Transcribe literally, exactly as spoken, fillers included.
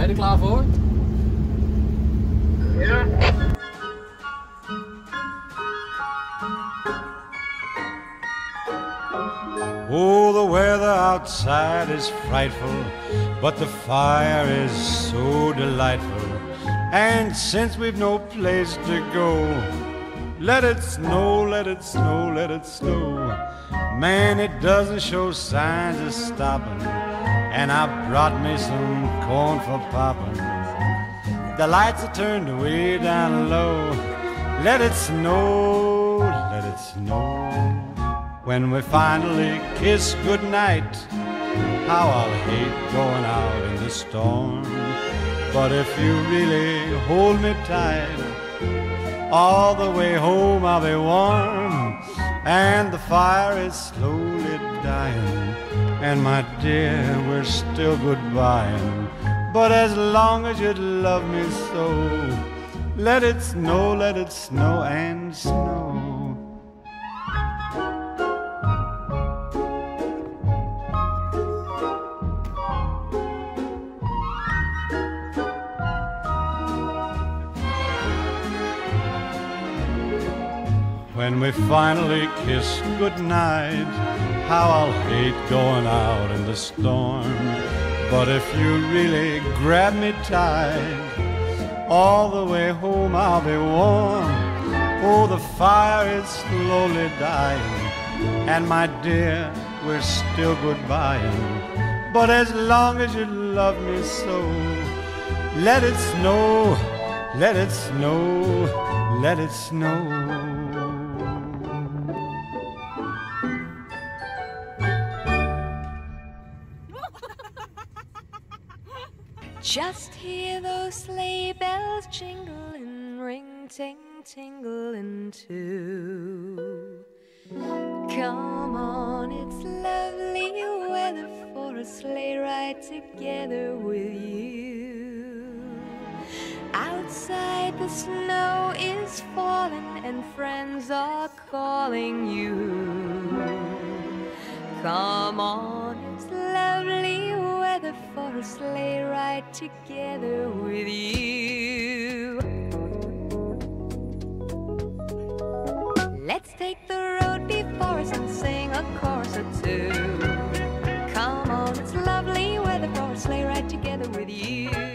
er klaar voor? Ja. Oh, the weather outside is frightful, but the fire is so delightful. And since we've no place to go, let it snow, let it snow, let it snow. Man, it doesn't show signs of stopping, and I brought me some corn for popping. The lights are turned way down low. Let it snow, let it snow. When we finally kiss goodnight, how I'll hate going out in the storm. But if you really hold me tight, all the way home I'll be warm. And the fire is slowly dying, and my dear, we're still goodbying. But as long as you love me so, let it snow, let it snow and snow. When we finally kiss goodnight, how I'll hate going out in the storm. But if you really grab me tight, all the way home I'll be warm. Oh, the fire is slowly dying, and my dear, we're still goodbying. But as long as you love me so, let it snow, let it snow, let it snow. Just hear those sleigh bells jingle and ring, ting, tingling too. Come on, it's lovely weather for a sleigh ride together with you. Outside the snow is falling and friends are calling you. Come on, it's lovely weather for a sleigh ride together with you. Let's take the road before us and sing a chorus or two. Come on, it's lovely weather for a sleigh ride together with you.